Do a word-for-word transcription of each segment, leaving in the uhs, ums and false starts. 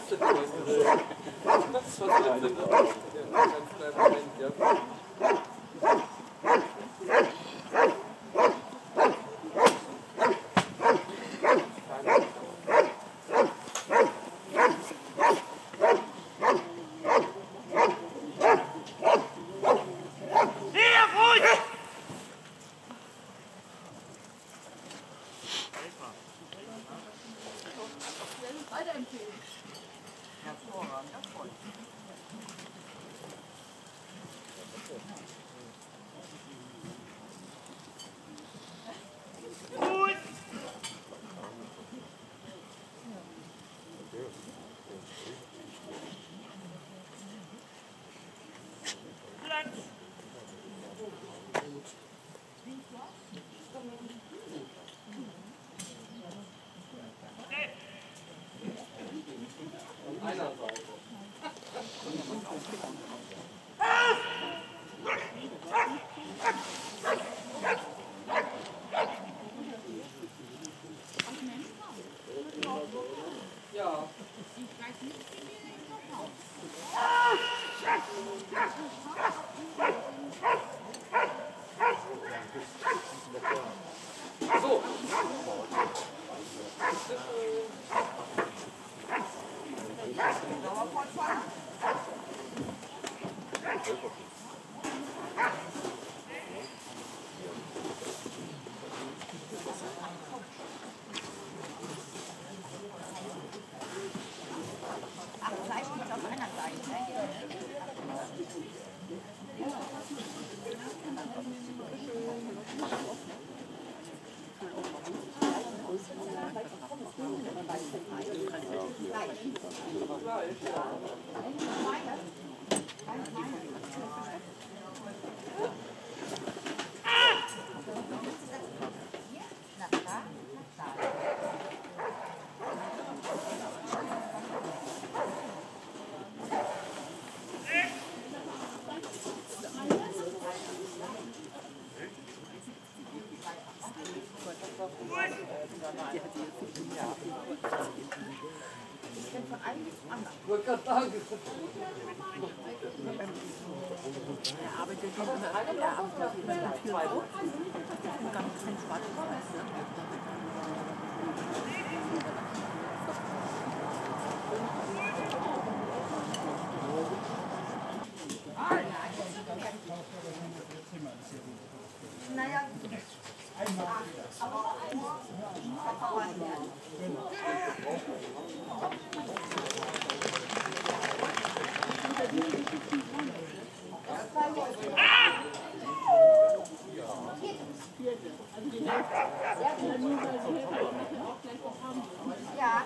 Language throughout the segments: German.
Weiterempfehlen. Hervorragend, Erfolg. Gut! Platz! Einer Seite. Ja. Ich weiß nicht, wie wir den verkaufen. So. Ach, Fleisch liegt auf einer Seite, ne? Ich bin von einem bis zum anderen. Ich wollte gerade sagen. Er arbeitet in der er arbeitet in der Tür auf. Und ganz kein schwarzes Weiß. Naja, aber ja.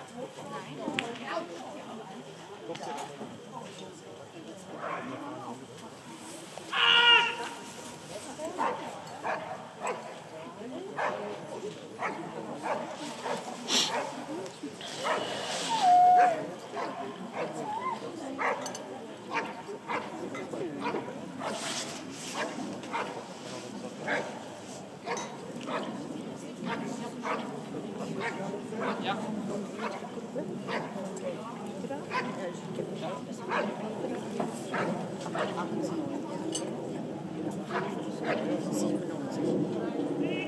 Ja. siebenundneunzig.